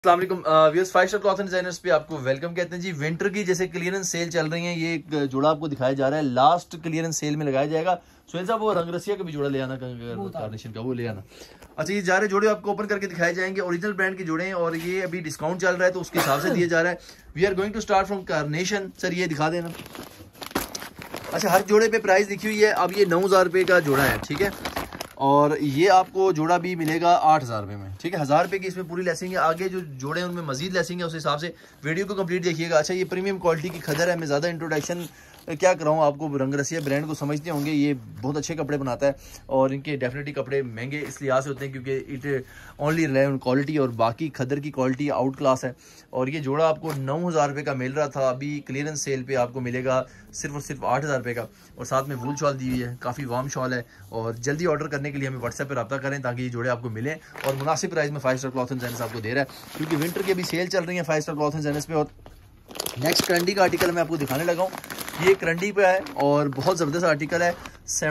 अस्सलाम वालेकुम viewers, 5 star cloth and designers पे आपको वेलकम कहते हैं जी। विंटर की जैसे क्लियरेंस सेल चल रही है, ये एक जोड़ा आपको दिखाया जा रहा है, लास्ट क्लियरेंस सेल में लगाया जाएगा। सुहेल साहब वो रंगरसिया का भी जोड़ा ले आना, कार्नेशन का वो ले आना। अच्छा, ये सारे जोड़े आपको ओपन करके दिखाए जाएंगे, ओरिजिनल ब्रांड के जोड़े हैं और ये अभी डिस्काउंट चल रहा है तो उसके हिसाब से दिया जा रहा है। We are going to start from carnation. Sir ये दिखा देना। अच्छा, हर जोड़े पे प्राइस लिखी हुई है। अब ये 9,000 रुपये का जोड़ा है, ठीक है, और ये आपको जोड़ा भी मिलेगा 8,000 रुपये में, ठीक है। 1,000 रुपये की इसमें पूरी लेसिंग है। आगे जो जोड़े हैं उनमें मजीद लेसिंग है, उस हिसाब से वीडियो को कंप्लीट देखिएगा। अच्छा, ये प्रीमियम क्वालिटी की खदर है। मैं ज़्यादा इंट्रोडक्शन क्या कराऊँ आपको, रंगरसिया ब्रांड को समझते होंगे, ये बहुत अच्छे कपड़े बनाता है और इनके डेफिनेटली कपड़े महंगे इस लिहाज से होते हैं क्योंकि it only rely on quality, और बाकी खदर की क्वालिटी आउट क्लास है। और ये जोड़ा आपको 9,000 रुपये का मिल रहा था, अभी क्लियरेंस सेल पे आपको मिलेगा सिर्फ और सिर्फ 8,000 रुपये का। और साथ में वूल शॉल दी हुई है, काफ़ी वार्म शॉल है। और जल्दी ऑर्डर करने के लिए हमें व्हाट्सएप पर रब्ता करें ताकि ये जोड़े आपको मिलें और मुनासिब प्राइस में 5 स्टार क्लॉथ एंड डिजाइनर्स आपको दे रहा है, क्योंकि विंटर की अभी सेल चल रही है 5 स्टार क्लॉथ एंड डिजाइनर्स पे। और नेक्स्ट करंडी का आर्टिकल मैं आपको दिखाने लगा हूँ। ये करंडी पे है और बहुत ज़बरदस्त आर्टिकल है।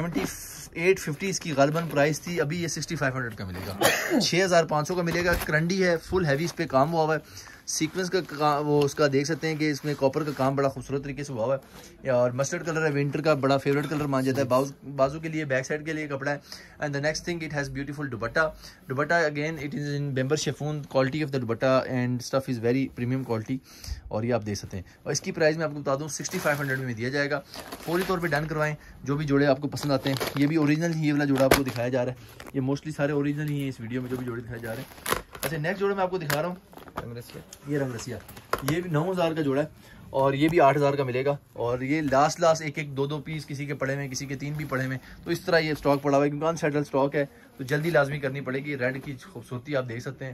7850 इसकी गालिबन प्राइस थी, अभी ये 6500 का मिलेगा, 6500 का मिलेगा। करंडी है, फुल हैवी इस पे काम हुआ है। सीक्वेंस का वो उसका देख सकते हैं कि इसमें कॉपर का काम बड़ा खूबसूरत तरीके से हुआ है और मस्टर्ड कलर है, विंटर का बड़ा फेवरेट कलर मान जाता है। बाजू के लिए, बैक साइड के लिए कपड़ा है। And the next thing, it has beautiful dupatta again it is in bemberg chiffon. Quality of the dupatta and stuff is very premium quality, और ये आप देख सकते हैं। और इसकी प्राइस मैं आपको बता दूँ 6500 में दिया जाएगा। फौरी तौर पर डन करवाएं जो भी जोड़े आपको पसंद आते हैं। ये भी ओरिजिनल ही, ये वाला जोड़ा आपको दिखाया जा रहा है, ये मोस्टली सारे ओरिजिनल ही है इस वीडियो में जो भी जोड़े दिखाए जा रहे हैं। अच्छा, नेक्स्ट जोड़ा मैं आपको दिखा रहा हूँ, ये रंगरसिया। ये भी 9,000 का जोड़ा है और ये भी 8,000 का मिलेगा। और ये लास्ट एक दो पीस किसी के पड़े में, किसी के 3 भी पड़े में, तो इस तरह ये स्टॉक पड़ा हुआ है क्योंकि अनसेटल स्टॉक है, तो जल्दी लाजमी करनी पड़ेगी। रेड की खूबसूरती आप देख सकते हैं।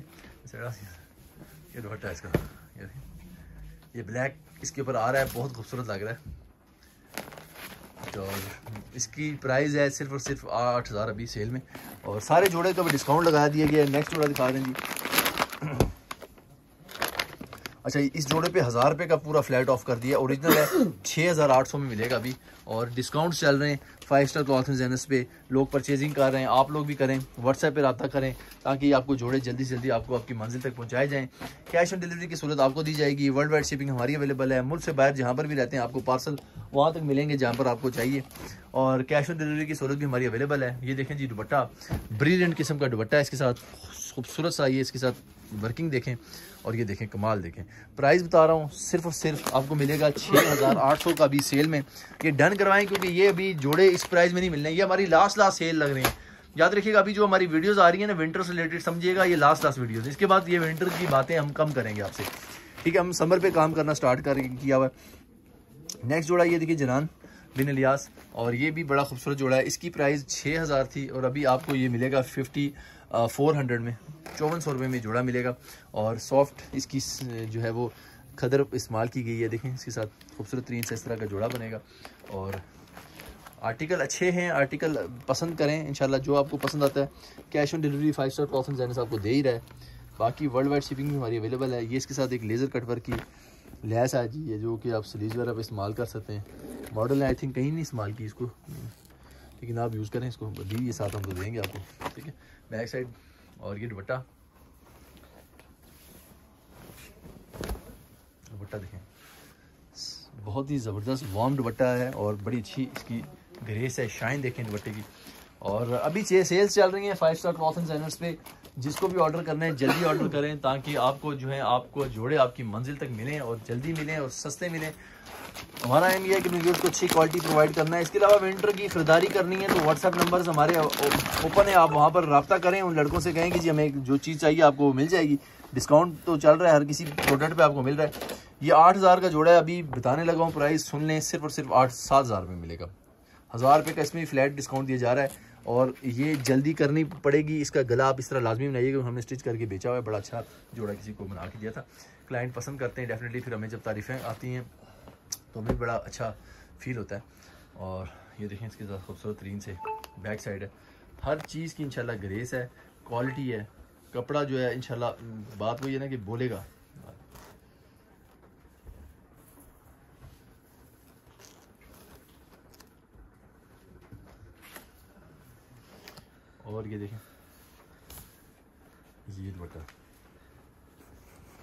ये दुपट्टा है इसका, ये ब्लैक इसके ऊपर आ रहा है, बहुत खूबसूरत लग रहा है। तो इसकी प्राइस है सिर्फ और सिर्फ 8,000 अभी सेल में, और सारे जोड़े का भी डिस्काउंट लगा दिया गया है। नेक्स्ट जोड़ा दिखा दें जी। अच्छा, इस जोड़े पे 1,000 रुपये का पूरा फ्लैट ऑफ कर दिया, ओरिजिनल है, 6,800 में मिलेगा अभी, और डिस्काउंट चल रहे हैं 5 स्टार क्लॉथ एंड डिजाइनर्स पे। लोग परचेजिंग कर रहे हैं, आप लोग भी करें, व्हाट्सएप पे रब्ता करें ताकि आपको जोड़े जल्दी से जल्दी आपको आपकी मंजिल तक पहुंचाए जाएं। कैश ऑन डिलीवरी की सहूलत आपको दी जाएगी। वर्ल्ड वाइड शिपिंग हमारी अवेलेबल है। मुल्क से बाहर जहाँ पर भी रहते हैं आपको पार्सल वहाँ तक मिलेंगे जहाँ पर आपको चाहिए, और कैश ऑन डिलीवरी की सहूलत भी हमारी अवेलेबल है। ये देखें जी, दुपट्टा ब्रिलियंट किस्म का दुपट्टा है, इसके साथ खूबसूरत सा ये इसके साथ वर्किंग देखें, और ये देखें कमाल देखें। प्राइस बता रहा हूँ सिर्फ और सिर्फ आपको मिलेगा 6,800 का अभी सेल में। ये डन करवाएं क्योंकि ये अभी जोड़े इस प्राइस में नहीं मिलने, ये हमारी लास्ट सेल लग रही है। याद रखिएगा, अभी जो हमारी वीडियोस आ रही है ना विंटर से रिलेटेड, समझिएगा ये लास्ट वीडियोस, इसके बाद ये विंटर की बातें हम कम करेंगे आपसे, ठीक है। हम समर पे काम करना स्टार्ट कर किया हुआ है। नेक्स्ट जोड़ा ये देखिए, जनान बिन इलियास, और ये भी बड़ा खूबसूरत जोड़ा है। इसकी प्राइस 6,000 थी और अभी आपको ये मिलेगा 400 में, 5400 रुपये में जोड़ा मिलेगा। और सॉफ्ट इसकी जो है वो खदर इस्तेमाल की गई है, देखें इसके साथ खूबसूरत तरीन से इस तरह का जोड़ा बनेगा। और आर्टिकल अच्छे हैं, आर्टिकल पसंद करें इंशाल्लाह, जो आपको पसंद आता है। Cash on delivery 5 star cloth and designers आपको दे ही रहा है, बाकी वर्ल्ड वाइड शिपिंग भी हमारी अवेलेबल है। ये इसके साथ एक लेज़र कट वर्क की लैस आ जी है जो कि आप स्लीव्स वगैरह पर इस्तेमाल कर सकते हैं। मॉडल है, आई थिंक कहीं नहीं इस्तेमाल की इसको, लेकिन आप यूज़ करें इसको, दी ये साथ हम तो देंगे आपको, ठीक है। बैक साइड, और ये दुपट्टा देखें, बहुत ही ज़बरदस्त वार्म दुपट्टा है और बड़ी अच्छी इसकी ग्रेस है, शाइन देखें दुपट्टे की। और अभी सेल्स चल रही हैं 5 स्टार क्लॉथ एंड डिजाइनर्स पे। जिसको भी ऑर्डर करना है जल्दी ऑर्डर करें ताकि आपको जो है आपको जोड़े आपकी मंजिल तक मिलें और जल्दी मिलें और सस्ते मिलें। हमारा एम ये है कि व्यूअर्स को अच्छी क्वालिटी प्रोवाइड करना है। इसके अलावा विंटर की खरीदारी करनी है तो व्हाट्सएप नंबर्स हमारे ओपन है, आप वहाँ पर रब्ता करें, उन लड़कों से कहें कि जी हमें जो चीज़ चाहिए आपको मिल जाएगी। डिस्काउंट तो चल रहा है, हर किसी प्रोडक्ट पे आपको मिल रहा है। ये 8,000 का जोड़ा है, अभी बताने लगा हूँ प्राइस, सुन लें, सिर्फ और सिर्फ 7,000 में मिलेगा। 1,000 रुपये का इसमें फ्लैट डिस्काउंट दिया जा रहा है और ये जल्दी करनी पड़ेगी। इसका गला आप इस तरह लाजमी बनाइएगा, हमने स्टिच करके बेचा हुआ है, बड़ा अच्छा जोड़ा किसी को बना के दिया था। क्लाइंट पसंद करते हैं डेफिनेटली, फिर हमें जब तारीफ़ें आती हैं तो हमें बड़ा अच्छा फील होता है। और ये देखें इसके साथ खूबसूरत तरीन से बैक साइड है, हर चीज़ की इंशाल्लाह ग्रेस है, क्वालिटी है, कपड़ा जो है इंशाल्लाह, बात वही है ना कि बोलेगा। और ये देखें, ये दुपट्टा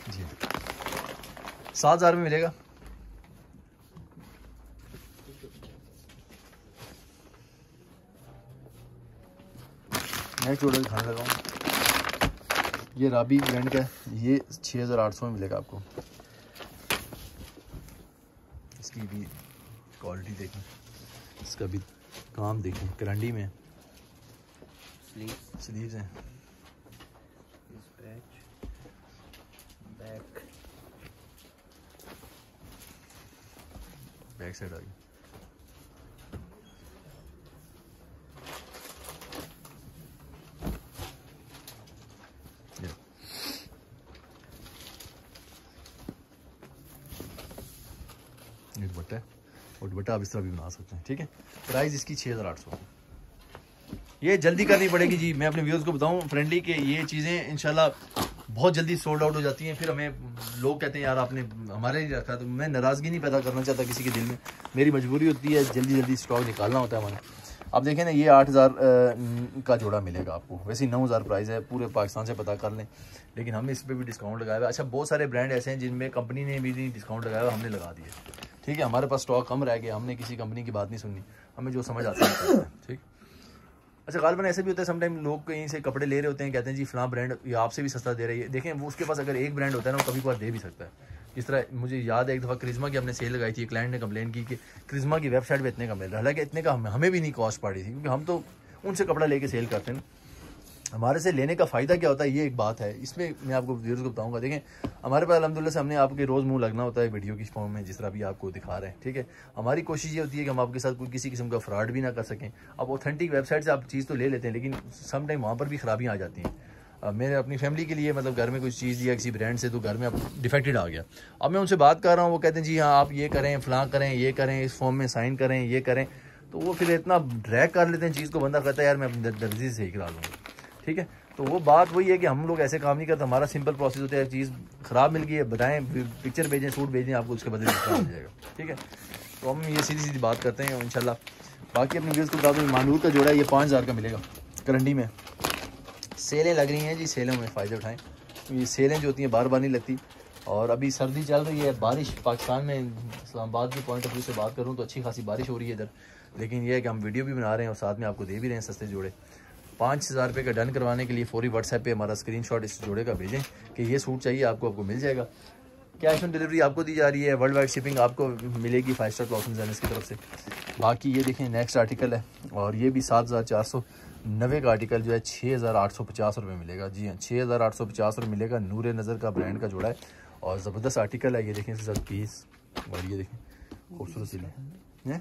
जी 7,000 में मिलेगा। नेक्स्ट ऑर्डर दिखाने लगा हूँ, ये राबी ब्रांड का है, ये 6,800 में मिलेगा आपको। इसकी भी क्वालिटी देखें, इसका भी काम देखें, करंडी में स्लीव्स हैं, बैक साइड आ गई। ये दुपट्टा है और दुपट्टा आप इस तरह भी बना सकते हैं, ठीक है। प्राइस इसकी 6,800। ये जल्दी करनी पड़ेगी जी, मैं अपने व्यूअर्स को बताऊं फ्रेंडली कि ये चीज़ें इंशाल्लाह बहुत जल्दी सोल्ड आउट हो जाती हैं। फिर हमें लोग कहते हैं यार आपने हमारे लिए रखा, तो मैं नाराज़गी नहीं पैदा करना चाहता किसी के दिल में, मेरी मजबूरी होती है, जल्दी जल्दी स्टॉक निकालना होता है हमारे। अब देखें ना, ये 8,000 का जोड़ा मिलेगा आपको, वैसे ही 9,000 प्राइस है, पूरे पाकिस्तान से पता कर लें, लेकिन हमने इस पर भी डिस्काउंट लगाया हुआ है। अच्छा, बहुत सारे ब्रांड ऐसे हैं जिनमें कंपनी ने भी नहीं डिस्काउंट लगाया हुआ, हमने लगा दिया, ठीक है। हमारे पास स्टॉक कम रह गया, हमने किसी कंपनी की बात नहीं सुननी, हमें जो समझ आता है, ठीक। अच्छा, गालबन ऐसे भी होता है समटाइम लोग कहीं से कपड़े ले रहे होते हैं, कहते हैं जी फलां ब्रांड ये आपसे भी सस्ता दे रही है। देखें वो उसके पास अगर एक ब्रांड होता है ना, वो कभी कभार दे भी सकता है। जिस तरह मुझे याद है एक दफ़ा क्रिज्मा की हमने सेल लगाई थी, क्लाइंट ने कंप्लेन की कि क्रिज्मा की वेबसाइट पे इतने का मिल रहा है, हालांकि इतने का हमें भी नहीं कॉस्ट पड़ी थी, क्योंकि हम तो उनसे कपड़ा लेके सेल करते हैं। हमारे से लेने का फ़ायदा क्या होता है, ये एक बात है। इसमें मैं आपको व्यूअर्स को बताऊंगा। देखें हमारे पास अल्हम्दुलिल्लाह से हमने आपके रोज़ मुंह लगना होता है वीडियो की फॉर्म में, जिस तरह भी आपको दिखा रहे हैं, ठीक है। हमारी कोशिश ये होती है कि हम आपके साथ कोई किसी किस्म का फ्रॉड भी ना कर सकें। अब ऑथेंटिक वेबसाइट से आप चीज़ तो ले लेते हैं, लेकिन सम टाइम वहाँ पर भी खराबियाँ आ जाती हैं। मैंने अपनी फैमिली के लिए मतलब घर में कुछ चीज़ दिया किसी ब्रांड से, तो घर में अब डिफेक्टेड आ गया। अब मैं उनसे बात कर रहा हूँ, वो कहते हैं जी हाँ आप ये करें, फलां करें, ये करें, इस फॉर्म में साइन करें, ये करें, तो वो फिर इतना ड्रैग कर लेते हैं चीज़ को, बंदा कहता है यार मैं अपने दर्जी से सही करा लूँगा, ठीक है। तो वो बात वही है कि हम लोग ऐसे काम नहीं करते, हमारा सिंपल प्रोसेस होता है, चीज़ ख़राब मिल गई है बताएं, पिक्चर भेजें, सूट भेजें, आपको उसके बदले में मिल जाएगा, ठीक है। तो हम ये सीधी सीधी बात करते हैं इंशाल्लाह। बाकी अपने व्यूअर्स को बता दूँ, मानूर का जोड़ा है, ये 5,000 का मिलेगा करंडी में। सेलें लग रही हैं जी, सेलों में फ़ायदे उठाएँ, ये सेलें जो होती हैं बार बार नहीं लगती। और अभी सर्दी चल रही है, बारिश पाकिस्तान में इस्लामाबाद के पॉइंट ऑफ व्यू से बात करूँ तो अच्छी खासी बारिश हो रही है इधर, लेकिन यह है कि हम वीडियो भी बना रहे हैं और साथ में आपको दे भी रहे हैं सस्ते जोड़े। 5,000 रुपये का डन करवाने के लिए फौरी व्हाट्सएप पे हमारा स्क्रीनशॉट इस जोड़े का भेजें कि ये सूट चाहिए आपको मिल जाएगा। कैश ऑन डिलीवरी आपको दी जा रही है, वर्ल्ड वाइड शिपिंग आपको मिलेगी 5 स्टार क्लॉथ डिज़ाइनर्स की तरफ से। बाकी ये देखें नेक्स्ट आर्टिकल है, और ये भी 7,490 का आर्टिकल जो है 6,850 रुपये मिलेगा। जी हाँ, 6,850 रुपये मिलेगा। नूर नज़र का ब्रांड का जोड़ा है और ज़बरदस्त आर्टिकल है। ये देखें इसके साथ पीस, और ये देखें खूबसूरत सी है,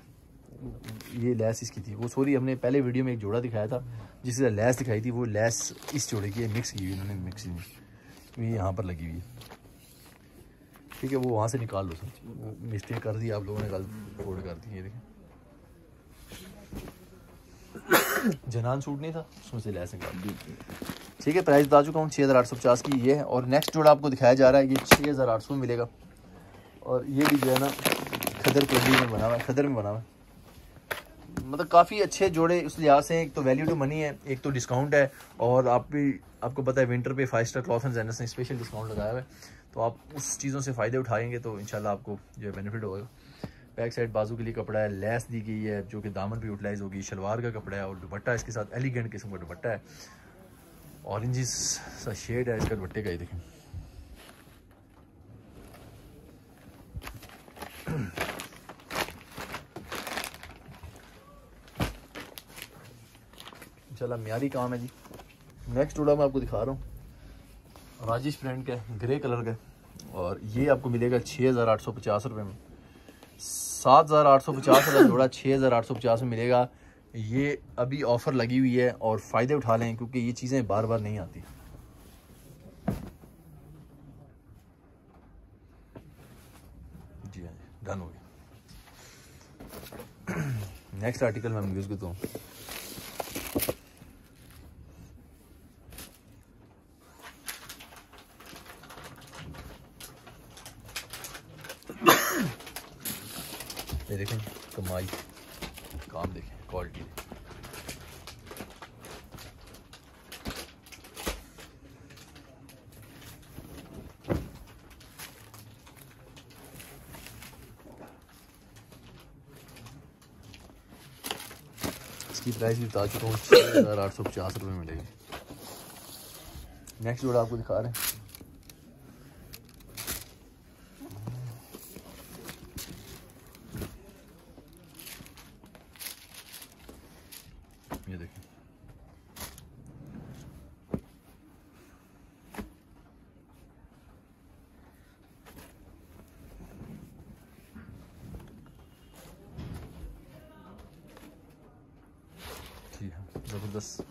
ये लैस इसकी थी। वो सॉरी हमने पहले वीडियो में एक जोड़ा दिखाया था जिससे लैस दिखाई थी, वो लैस इस जोड़े की है, मिक्स की हुई उन्होंने, मिक्सिंग में ये यहाँ पर लगी हुई है, ठीक है। वो वहाँ से निकाल लो सर, वो मिस्टेक कर दी आप लोगों ने, कल फोड़ कर दी। ये देखें जनान सूट नहीं था, उसमें से लैस निकाल दी, ठीक है। प्राइस बता चुका हूँ 6,850 की ये है। और नेक्स्ट जोड़ा आपको दिखाया जा रहा है, ये 6,800 में मिलेगा। और ये भी जो है ना खदर क्वालिटी में बना हुआ है, खदर में बना हुआ है, मतलब काफ़ी अच्छे जोड़े उस लिहाज से। एक तो वैल्यू टू मनी है, एक तो डिस्काउंट है, और आपको पता है विंटर पे 5 स्टार क्लॉथ एंड डिज़ाइनर्स ने स्पेशल डिस्काउंट लगाया हुआ है, तो आप उस चीज़ों से फ़ायदे उठाएंगे तो इंशाल्लाह आपको जो है बेनिफिट होगा। बैक साइड बाजू के लिए कपड़ा है, लेस दी गई है जो कि दामन पे यूटिलाइज होगी, शलवार का कपड़ा है, और दुपट्टा इसके साथ एलिगेंट किस्म का दुपट्टा है, ऑरेंज सा शेड है इसका दुपट्टे का। ही देखें इंशाल्लाह म्यारी काम है जी। नेक्स्ट जोड़ा मैं आपको दिखा रहा हूँ, राजेश ब्रांड का ग्रे कलर का, और ये आपको मिलेगा 6,850 रुपये में। 7,850 का जोड़ा 6,850 में मिलेगा। ये अभी ऑफ़र लगी हुई है और फ़ायदे उठा लें, क्योंकि ये चीज़ें बार बार नहीं आती। जी हाँ, डन हो गया। नेक्स्ट आर्टिकल मैं यूज़ करता हूँ, ये देखें कमाई काम, देखें क्वालिटी, इसकी प्राइस भी बता चुका हूँ, 6,850 रुपये मिलेगी। नेक्स्ट जोड़ा आपको दिखा रहे हैं, ये देखिए। जी हाँ, जबरदस्त।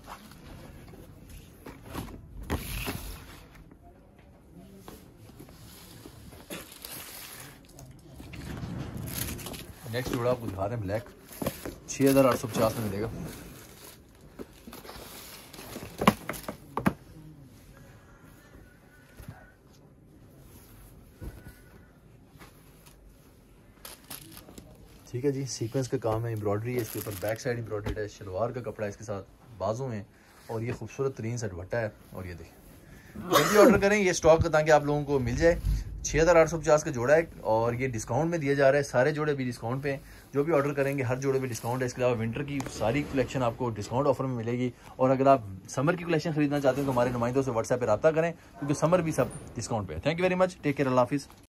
नेक्स्ट जोड़ा आपको दिखा रहे हैं ब्लैक, 6,850 में मिलेगा। ठीक है जी, सीक्वेंस का काम है, एम्ब्रॉयडरी है इसके ऊपर, बैक साइड एम्ब्रॉयडर्ड है, शलवार का कपड़ा है इसके साथ, बाजू में, और ये खूबसूरत तरीन सा दुपट्टा है। और ये देखिए, जल्दी ऑर्डर करें, ये स्टॉक ताकि आप लोगों को मिल जाए। 6,850 का जोड़ा है और ये डिस्काउंट में दिया जा रहा है, सारे जोड़े भी डिस्काउंट पे हैं। जो भी ऑर्डर करेंगे हर जोड़े पे डिस्काउंट है। इसके अलावा विंटर की सारी कलेक्शन आपको डिस्काउंट ऑफर में मिलेगी। और अगर आप समर की कलेक्शन खरीदना चाहते हैं तो हमारे नुमाइंदों से व्हाट्सएप पर रब्ता करें, क्योंकि समर भी सब डिस्काउंट पे है। Thank you very much, take care, अल्लाह हाफिज़।